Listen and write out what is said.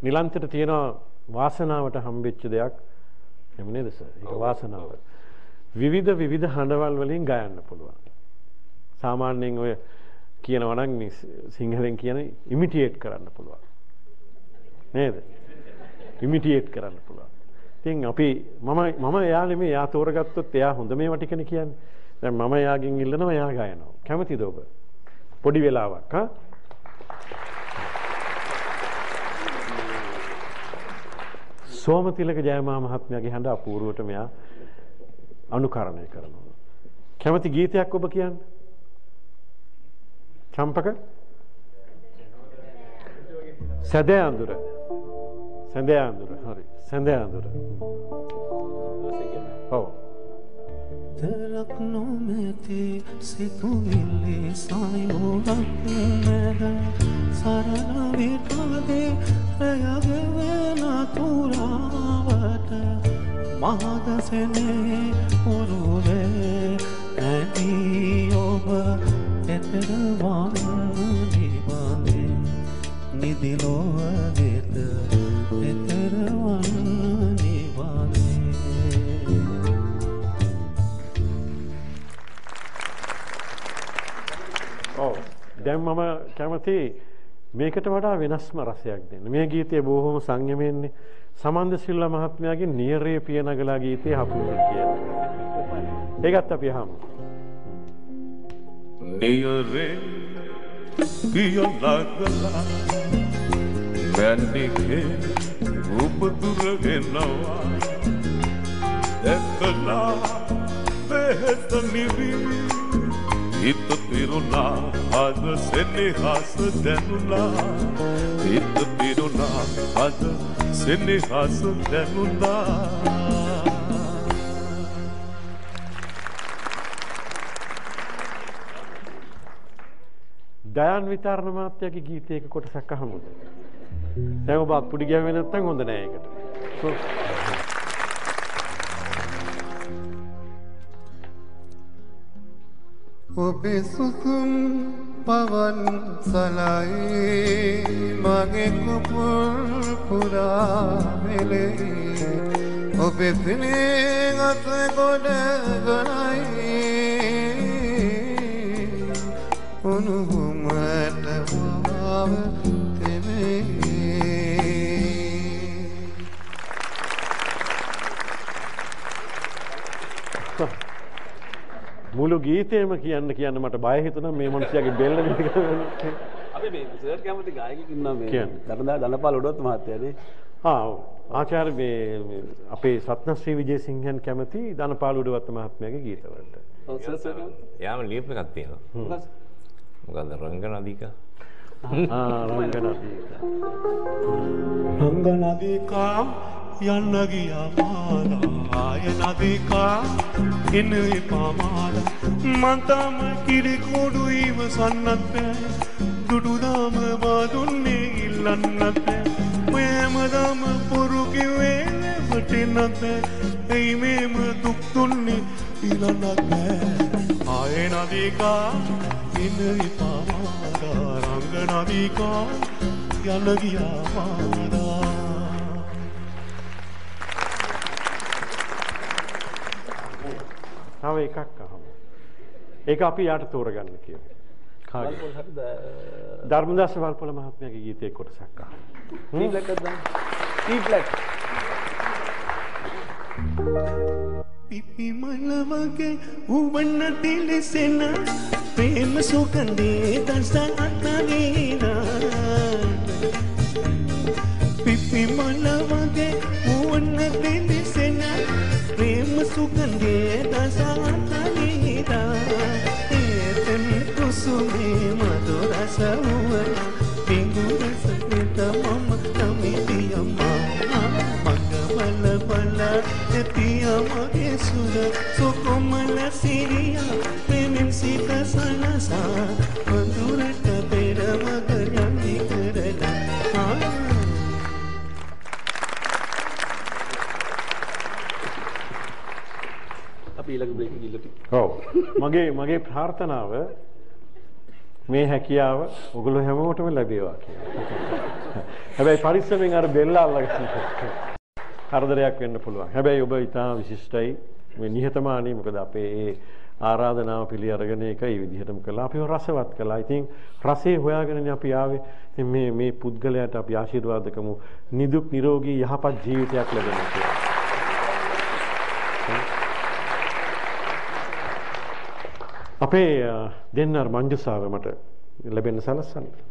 නිලන්තයට තියෙන වාසනාවට හම්බෙච්ච දෙයක් එහෙම නේද සර්? ඒක වාසනාව. විවිධ හඬවල් වලින් ගයන්න පුළුවන්. සාමාන්‍යයෙන් ඔය කියනවා නම් සිංහලෙන් කියන ඉමිටේට් කරන්න පුළුවන්. නේද? ඉමිටේට් කරන්න පුළුවන්. ඉතින් අපි මම එයා නෙමෙයි එයා තෝරගත්තොත් එයා හොඳ මේවා ටිකනේ කියන්නේ. දැන් මම එයාගෙන් ඉල්ලනවා එයා ගයනවා. කැමතිද ඔබ? පොඩි වෙලාවක් හා සෝමතිලක ජයමා මහත්මයාගේ හඬ අපූර්වට මෙයා අනුකරණය කරනවා. කැමති ගීතයක් ඔබ කියන්න? චම්පක? සැදේ අඳුර. සැදේ අඳුර. හරි. සැදේ අඳුර. ඔව්. terක් නොමැති සිතුවිලි සයෝලක් මැද සරණ විටාවේ රැයගෙන තුරාවට මහදසනේ උරුවේ ඇදී ඔබ එතර වන්නේ නිදිලොව වෙත එතර වන්නේ ඔව් දැන් මම කැමති මේකට වඩා වෙනස්ම රසයක් දෙන්න. මේ ගීතය බොහොම සංයමයෙන්නේ සමන්ද සිල්වා මහත්මයාගේ නියරේ පියනගලා ගීතේ හපුරුදු කියලා. ඒකත් අපි අහමු. නියරේ පියනගලා මැනිකේ ඔබ දුරගෙනවා එක්කලා බෙහෙත නිවි හිත පිරුණා අද සෙනෙහස දැනුණා හිත පිරුණා අද සෙනෙහස දැනුණා දයන් විතරණ මාත්‍යාගේ ගීතයක කොටසක් අහමුද? දැන් ඔබ අත්පුඩි ගෑවේ නැත්නම් හොඳ නෑ ඒකට. ඔබේ සුසුම් පවන් සලයි මගේ කුපුල් පුරා මෙලෙයි ඔබේ පිළින් අත ගොඩ ගලයි උණුහුමට වාව තෙමේ මුළු ගීතේම කියන්න මට බය හිතුණා මේ මිනිස්යාගේ බෙල්ල මේක. අපි මේ සර් කැමති ගායකයෙක් ඉන්නවා මේ ධනපාල උඩොත් මහත්තයානේ. ආචාර්ය මේ අපේ සත්නශ්‍රී විජේසිංහන් කැමති ධනපාල උඩොත් මහත්මයාගේ ගීතවලට. ඔව් සර්. යාම ලියප් එකක් තියෙනවා. මොකද්ද රංගනදීකා? රංගනදීකා යන්න ගියා මාලා ආය නදීකා එන එපාමාල මන්තම කිරි කොඩු ඉවසන්නත් බෑ දුඩුදාම බාදුන්නේ ඉල්ලන්නත් බෑ ඔයමදම පොරු කිව්වේ වටින්නත් බෑ එයි මේම දුක් දුන්නේ ඉලන්නත් බෑ ආය නදීකා එන එපාමාල රංග නදීකා යන්න ගියා මාලා තව එකක් අහමු. ඒක අපි යාට තෝරගන්න කියලා. කාගේ? ධර්මදාස වල්පොල මහත්මයාගේ ගීතයේ කොටසක් අහමු. ටී බ්ලැක් එකක් දාන්න. T black. පිපි මල වගේ උවන්න දිලිසෙන ප්‍රේම සුගන්ධේ දසන් අත්නේනා පිපි මල වගේ උවන්න දිලිසෙන ප්‍රේම සුගන්ධේ දසන් අත්නේනා ඒතන කුසුමේ මధుර සවුවන පිඟුර සෙත මම තමිතියම්මා මගවල බල එතියමගේ සුර සුකුමල සිරියා ප්‍රේමෙන් සිත සනසා මధుරට පෙරවග යන්නේ කරලා අපි ඊළඟ බ්‍රේක් එක ඉල්ලපි. ඔව්. මගේ ප්‍රාර්ථනාව මේ හැකියාව ඔයගොල්ලෝ හැමෝටම ලැබේවා කියලා. හැබැයි පරිස්සමෙන් අර බෙල්ල අල්ලගන්න. කරදරයක් වෙන්න පුළුවන්. හැබැයි ඔබ ඉතාම විශිෂ්ටයි. මේ නිහතමානී මොකද අපේ ඒ ආරාධනාව පිළි අරගෙන ඒකයි විදිහටම කළා. අපිව රසවත් කළා. ඉතින් රසේ හොයාගෙනනේ අපි ආවේ. ඉතින් මේ පුද්ගලයාට අපි ආශිර්වාද කරමු. නිදුක් නිරෝගී යහපත් ජීවිතයක් ලැබෙන්න කියලා. අපේ දෙන්නාර මංජුසාව මට ලැබෙන්න සලස්සන්න.